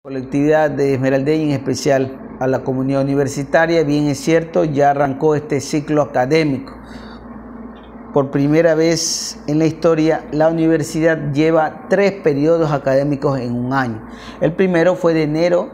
Colectividad de Esmeraldeña, en especial a la comunidad universitaria. Bien es cierto, ya arrancó este ciclo académico. Por primera vez en la historia, la universidad lleva 3 periodos académicos en un año. El primero fue de enero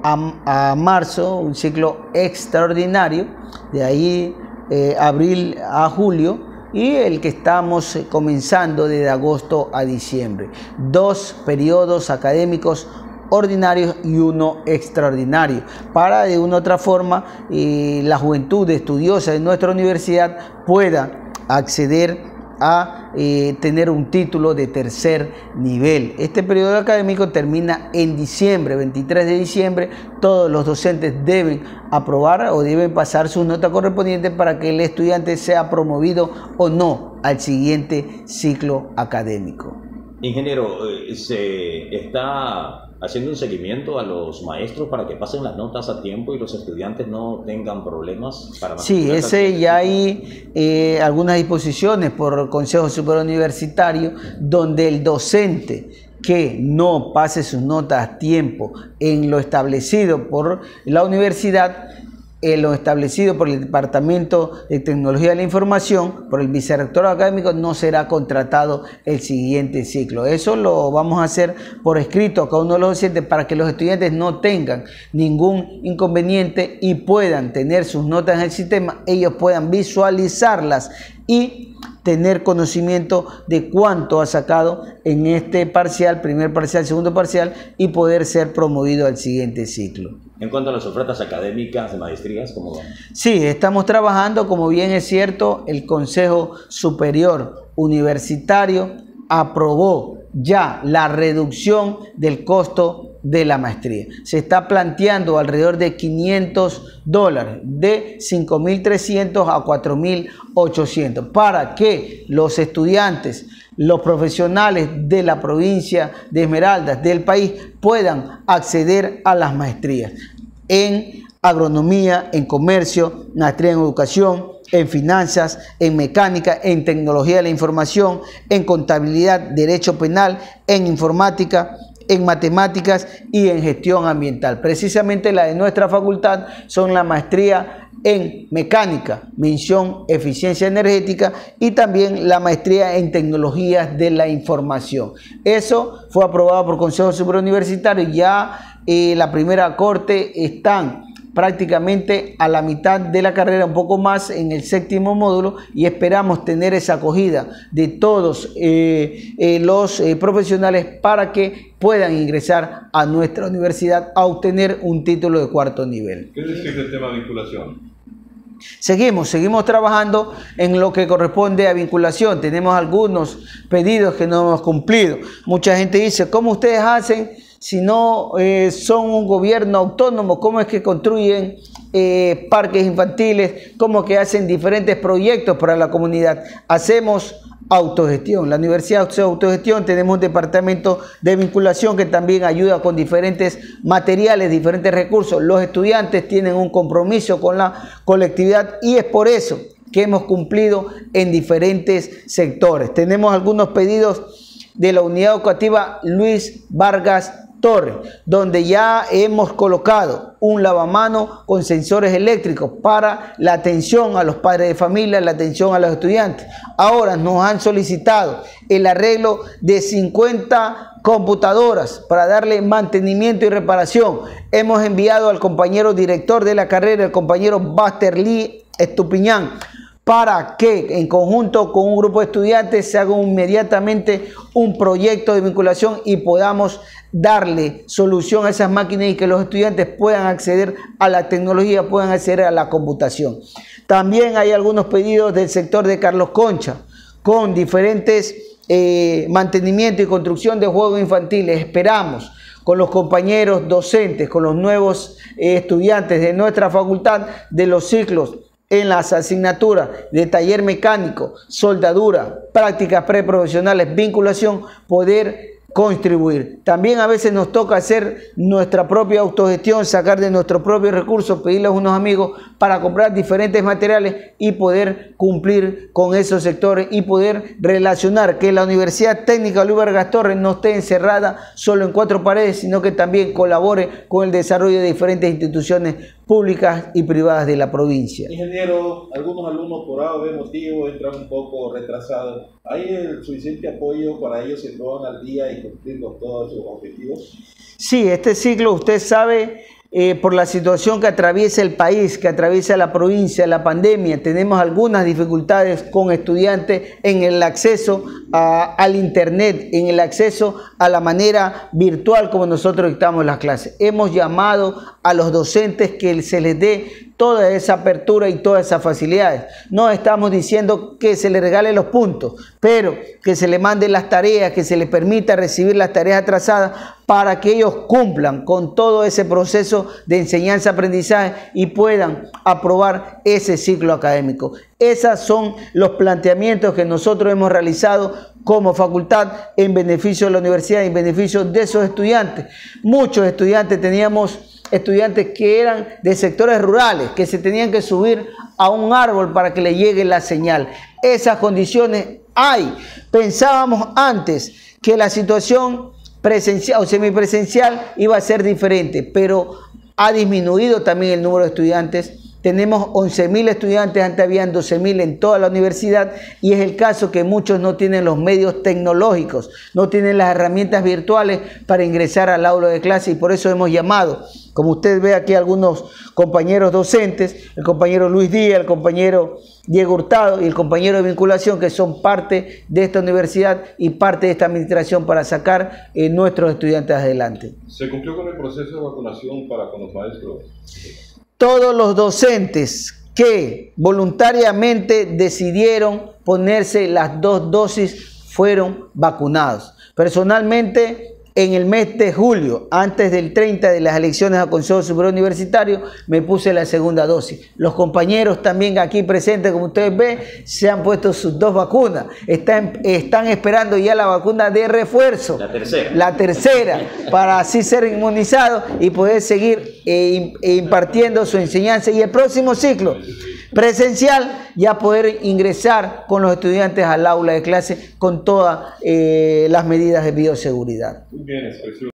a marzo, un ciclo extraordinario, de ahí abril a julio, y el que estamos comenzando desde agosto a diciembre. 2 periodos académicos ordinarios y uno extraordinario, para de una u otra forma la juventud estudiosa de nuestra universidad pueda acceder a tener un título de tercer nivel. Este periodo académico termina en diciembre, 23 de diciembre. Todos los docentes deben aprobar o deben pasar sus notas correspondientes para que el estudiante sea promovido o no al siguiente ciclo académico. Ingeniero, ¿se está haciendo un seguimiento a los maestros para que pasen las notas a tiempo y los estudiantes no tengan problemas para matricularse? Sí, ya hay algunas disposiciones por el Consejo Superior Universitario donde el docente que no pase sus notas a tiempo en lo establecido por la universidad, lo establecido por el Departamento de Tecnología de la Información, por el vicerrectorado académico, no será contratado el siguiente ciclo. Eso lo vamos a hacer por escrito a cada uno de los docentes para que los estudiantes no tengan ningún inconveniente y puedan tener sus notas en el sistema, ellos puedan visualizarlas y tener conocimiento de cuánto ha sacado en este parcial, primer parcial, segundo parcial, y poder ser promovido al siguiente ciclo. En cuanto a las ofertas académicas de maestrías, ¿cómo van? Sí, estamos trabajando, como bien es cierto, el Consejo Superior Universitario aprobó ya la reducción del costo de la maestría. Se está planteando alrededor de $500, de 5.300 a 4.800, para que los estudiantes, los profesionales de la provincia de Esmeraldas, del país, puedan acceder a las maestrías en agronomía, en comercio, maestría en educación, en finanzas, en mecánica, en tecnología de la información, en contabilidad, derecho penal, en informática, en matemáticas y en gestión ambiental. Precisamente la de nuestra facultad son la maestría en mecánica, mención eficiencia energética, y también la maestría en tecnologías de la información. Eso fue aprobado por el Consejo Superior Universitario. Ya la primera corte están prácticamente a la mitad de la carrera, un poco más en el 7º módulo, y esperamos tener esa acogida de todos los profesionales para que puedan ingresar a nuestra universidad a obtener un título de 4º nivel. ¿Qué decir del tema de vinculación? Seguimos trabajando en lo que corresponde a vinculación. Tenemos algunos pedidos que no hemos cumplido. Mucha gente dice, ¿cómo ustedes hacen si no son un gobierno autónomo? ¿Cómo es que construyen parques infantiles? ¿Cómo que hacen diferentes proyectos para la comunidad? Hacemos autogestión. La universidad hace autogestión. Tenemos un departamento de vinculación que también ayuda con diferentes materiales, diferentes recursos. Los estudiantes tienen un compromiso con la colectividad y es por eso que hemos cumplido en diferentes sectores. Tenemos algunos pedidos de la unidad educativa Luis Vargas Torres, donde ya hemos colocado un lavamano con sensores eléctricos para la atención a los padres de familia, la atención a los estudiantes. Ahora nos han solicitado el arreglo de 50 computadoras para darle mantenimiento y reparación. Hemos enviado al compañero director de la carrera, el compañero Buster Lee Estupiñán, para que en conjunto con un grupo de estudiantes se haga inmediatamente un proyecto de vinculación y podamos darle solución a esas máquinas y que los estudiantes puedan acceder a la tecnología, puedan acceder a la computación. También hay algunos pedidos del sector de Carlos Concha con diferentes mantenimiento y construcción de juegos infantiles. Esperamos con los compañeros docentes, con los nuevos estudiantes de nuestra facultad de los ciclos en las asignaturas de taller mecánico, soldadura, prácticas preprofesionales, vinculación, poder contribuir. También a veces nos toca hacer nuestra propia autogestión, sacar de nuestros propios recursos, pedirle a unos amigos para comprar diferentes materiales y poder cumplir con esos sectores y poder relacionar que la Universidad Técnica Luis Vargas Torres no esté encerrada solo en 4 paredes, sino que también colabore con el desarrollo de diferentes instituciones públicas y privadas de la provincia. Ingeniero, algunos alumnos por A o B motivo entran un poco retrasados. ¿Hay el suficiente apoyo para ellos que pongan al día y cumplir con todos sus objetivos? Sí, este ciclo, usted sabe, por la situación que atraviesa el país, que atraviesa la provincia, la pandemia, tenemos algunas dificultades con estudiantes en el acceso al internet, en el acceso a la manera virtual como nosotros dictamos las clases. Hemos llamado a los docentes que se les dé toda esa apertura y todas esas facilidades. No estamos diciendo que se les regale los puntos, pero que se les mande las tareas, que se les permita recibir las tareas atrasadas para que ellos cumplan con todo ese proceso de enseñanza-aprendizaje y puedan aprobar ese ciclo académico. Esos son los planteamientos que nosotros hemos realizado como facultad en beneficio de la universidad y en beneficio de esos estudiantes. Muchos estudiantes, teníamos estudiantes que eran de sectores rurales, que se tenían que subir a un árbol para que le llegue la señal. Esas condiciones hay. Pensábamos antes que la situación presencial o semipresencial iba a ser diferente, pero ha disminuido también el número de estudiantes. Tenemos 11.000 estudiantes, antes habían 12.000 en toda la universidad y es el caso que muchos no tienen los medios tecnológicos, no tienen las herramientas virtuales para ingresar al aula de clase y por eso hemos llamado, como usted ve aquí, algunos compañeros docentes, el compañero Luis Díaz, el compañero Diego Hurtado y el compañero de vinculación que son parte de esta universidad y parte de esta administración para sacar nuestros estudiantes adelante. ¿Se cumplió con el proceso de vacunación con los maestros? Todos los docentes que voluntariamente decidieron ponerse las 2 dosis fueron vacunados. Personalmente, en el mes de julio, antes del 30 de las elecciones al Consejo Superior Universitario, me puse la 2ª dosis. Los compañeros también aquí presentes, como ustedes ven, se han puesto sus 2 vacunas. Están esperando ya la vacuna de refuerzo. La tercera, para así ser inmunizados y poder seguir impartiendo su enseñanza. Y el próximo ciclo presencial, ya poder ingresar con los estudiantes al aula de clase con todas las medidas de bioseguridad. Muy bien,